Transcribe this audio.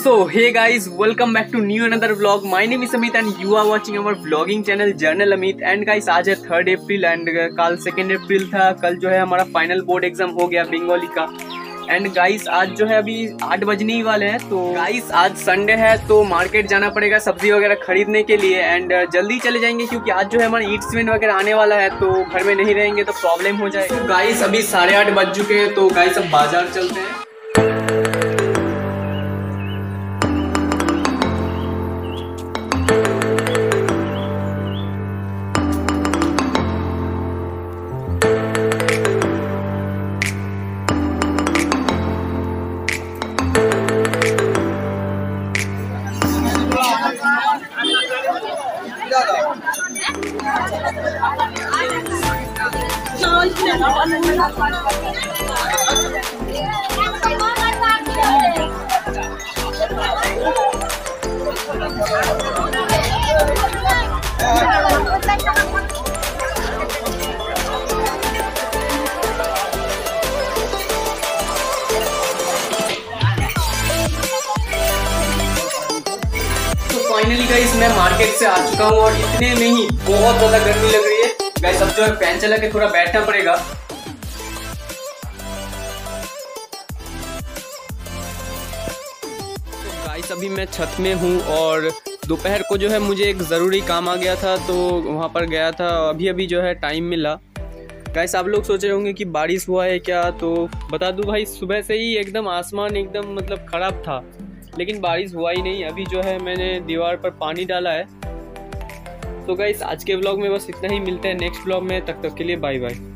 So hey guys, welcome back to new another vlog. My name is Amit and you are watching our vlogging channel Journal Amit. And guys आज है 3rd April and कल 2nd अप्रैल था। कल जो है हमारा final board exam हो गया बंगाली का। एंड गाइस आज जो है अभी 8 बजने ही वाले हैं। तो गाइस आज संडे है तो मार्केट जाना पड़ेगा सब्जी वगैरह खरीदने के लिए एंड जल्दी चले जाएंगे क्योंकि आज जो है हमारा ईट सीमेंट वगैरह आने वाला है तो घर में नहीं रहेंगे तो प्रॉब्लम हो जाए। तो गाइस अभी 8:30 बज चुके हैं तो गाइस अब बाजार चलते हैं। फाइनली गाइस मैं मार्केट से आ चुका हूँ और इतने में ही बहुत ज्यादा गर्मी लग रही है गाइस। अब जो है फैन चला के थोड़ा बैठना पड़ेगा। तो गाइस अभी मैं छत में हूँ और दोपहर को जो है मुझे एक ज़रूरी काम आ गया था तो वहाँ पर गया था। अभी जो है टाइम मिला। गाइस आप लोग सोच रहे होंगे कि बारिश हुआ है क्या, तो बता दूँ भाई सुबह से ही एकदम आसमान एकदम मतलब ख़राब था लेकिन बारिश हुआ ही नहीं। अभी जो है मैंने दीवार पर पानी डाला है। तो गाइस आज के व्लॉग में बस इतना ही। मिलते हैं नेक्स्ट व्लॉग में, तब तक के लिए बाय बाय।